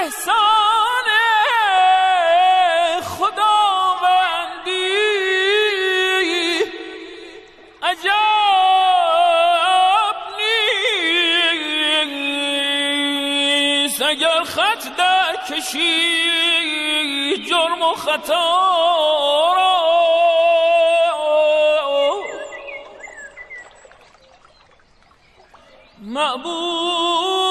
احسان خداوندی عجب نیست اگر خط در کشی جرم و خطا را معبود